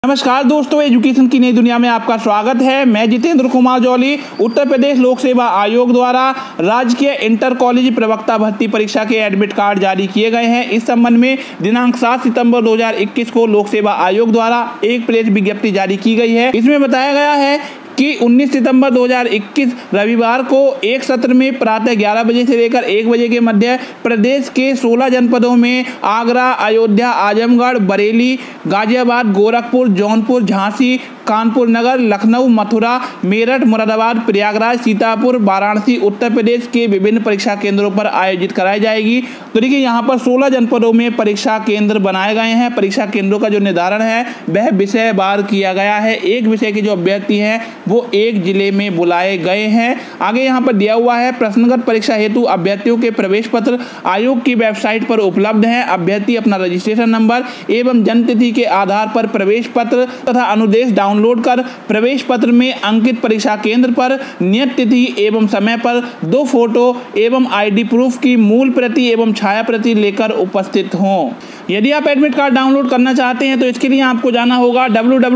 नमस्कार दोस्तों, एजुकेशन की नई दुनिया में आपका स्वागत है। मैं जितेंद्र कुमार जौली। उत्तर प्रदेश लोक सेवा आयोग द्वारा राजकीय इंटर कॉलेज प्रवक्ता भर्ती परीक्षा के एडमिट कार्ड जारी किए गए हैं। इस संबंध में दिनांक 7 सितंबर 2021 को लोक सेवा आयोग द्वारा एक प्रेस विज्ञप्ति जारी की गई है। इसमें बताया गया है कि 19 सितंबर 2021 रविवार को एक सत्र में प्रातः 11 बजे से लेकर 1 बजे के मध्य प्रदेश के 16 जनपदों में आगरा, अयोध्या, आजमगढ़, बरेली, गाजियाबाद, गोरखपुर, जौनपुर, झांसी, कानपुर नगर, लखनऊ, मथुरा, मेरठ, मुरादाबाद, प्रयागराज, सीतापुर, वाराणसी, उत्तर प्रदेश के विभिन्न परीक्षा केंद्रों पर आयोजित कराई जाएगी। तो देखिए, यहाँ पर 16 जनपदों में परीक्षा केंद्र बनाए गए हैं। परीक्षा केंद्रों का जो निर्धारण है वह विषय वार किया गया है। एक विषय के जो अभ्यर्थी हैं वो एक जिले में बुलाए गए हैं। आगे यहाँ पर दिया हुआ है, प्रश्नगत परीक्षा हेतु अभ्यर्थियों के प्रवेश पत्र आयोग की वेबसाइट पर उपलब्ध हैं। अभ्यर्थी अपना रजिस्ट्रेशन नंबर एवं जन्म तिथि के आधार पर प्रवेश पत्र तथा अनुदेश डाउनलोड कर प्रवेश पत्र में अंकित परीक्षा केंद्र पर नियत तिथि एवं समय पर 2 फोटो एवं ID प्रूफ की मूल प्रति एवं छाया प्रति लेकर उपस्थित हों। यदि आप एडमिट कार्ड डाउनलोड करना चाहते हैं तो इसके लिए आपको जाना होगा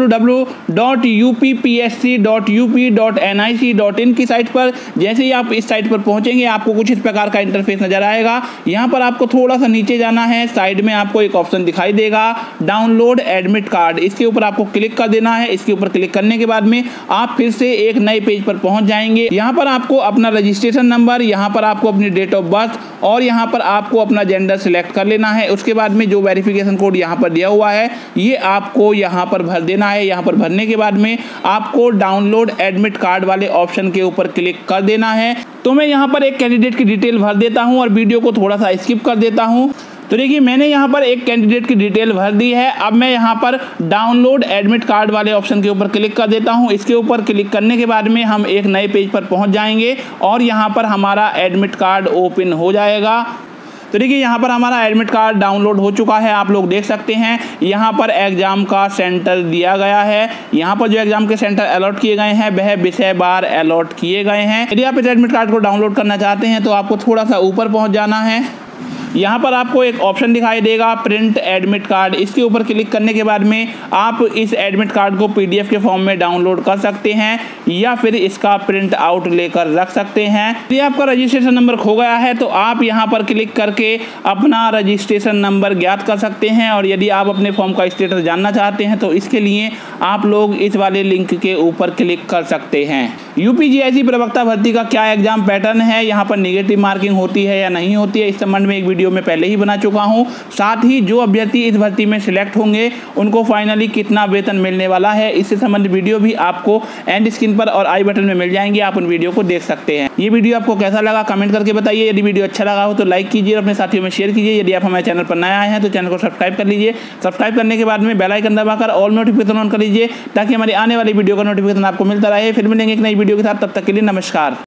www.uppsc.up.nic.in की साइट पर। जैसे ही आप इस साइट पर पहुंचेंगे आपको कुछ इस प्रकार का इंटरफेस नजर आएगा। यहाँ पर आपको थोड़ा सा नीचे जाना है। साइड में आपको एक ऑप्शन दिखाई देगा, डाउनलोड एडमिट कार्ड। इसके ऊपर आपको क्लिक कर देना है। इसके ऊपर क्लिक करने के बाद में आप फिर से एक नए पेज पर पहुंच जाएंगे। यहाँ पर आपको अपना रजिस्ट्रेशन नंबर, यहाँ पर आपको अपनी डेट ऑफ बर्थ और यहाँ पर आपको अपना जेंडर सिलेक्ट कर लेना है। उसके बाद में जो वेरिफिकेशन कोड यहाँ पर दिया हुआ है ये आपको यहाँ पर भर देना है। यहाँ पर भरने के बाद में आपको डाउनलोड एडमिट कार्ड वाले ऑप्शन के ऊपर क्लिक कर देना है। तो मैं यहाँ पर एक कैंडिडेट की डिटेल भर देता हूँ और वीडियो को थोड़ा सा स्किप कर देता हूँ। तो देखिए, मैंने यहाँ पर एक कैंडिडेट की डिटेल भर दी है। अब मैं यहाँ पर डाउनलोड एडमिट कार्ड वाले ऑप्शन के ऊपर क्लिक कर देता हूँ। इसके ऊपर क्लिक करने के बाद में हम एक नए पेज पर पहुँच जाएंगे और यहाँ पर हमारा एडमिट कार्ड ओपन हो जाएगा। तो देखिए, यहाँ पर हमारा एडमिट कार्ड डाउनलोड हो चुका है। आप लोग देख सकते हैं यहाँ पर एग्जाम का सेंटर दिया गया है। यहाँ पर जो एग्जाम के सेंटर अलॉट किए गए हैं वह विषय वार अलॉट किए गए हैं। यदि आप इस एडमिट कार्ड को डाउनलोड करना चाहते हैं तो आपको थोड़ा सा ऊपर पहुँच जाना है। यहाँ पर आपको एक ऑप्शन दिखाई देगा, प्रिंट एडमिट कार्ड। इसके ऊपर क्लिक करने के बाद में आप इस एडमिट कार्ड को PDF के फॉर्म में डाउनलोड कर सकते हैं या फिर इसका प्रिंट आउट लेकर रख सकते हैं। यदि आपका रजिस्ट्रेशन नंबर खो गया है तो आप यहाँ पर क्लिक करके अपना रजिस्ट्रेशन नंबर ज्ञात कर सकते हैं। और यदि आप अपने फॉर्म का स्टेटस जानना चाहते हैं तो इसके लिए आप लोग इस वाले लिंक के ऊपर क्लिक कर सकते हैं। UPGIC प्रवक्ता भर्ती का क्या एग्जाम पैटर्न है, यहाँ पर नेगेटिव मार्किंग होती है या नहीं होती है, इस संबंध में एक वीडियो में पहले ही बना चुका हूँ। साथ ही जो अभ्यर्थी इस भर्ती में सिलेक्ट होंगे उनको फाइनली कितना वेतन मिलने वाला है, इससे संबंधित वीडियो भी आपको एंड स्क्रीन पर और आई बटन में मिल जाएंगे। आप उन वीडियो को देख सकते हैं। ये वीडियो आपको कैसा लगा कमेंट करके बताइए। यदि वीडियो अच्छा लगा हो तो लाइक कीजिए और अपने साथियों में शेयर कीजिए। यदि आप हमारे चैनल पर नए आए हैं तो चैनल को सब्सक्राइब कर लीजिए। सब्सक्राइब करने के बाद में बेल आइकन दबाकर ऑल नोटिफिकेशन ऑन कर लीजिए ताकि हमारी आने वाली वीडियो का नोटिफिकेशन आपको मिलता रहे। फिर मिलेंगे एक नई वीडियो के साथ, तब तक के लिए नमस्कार।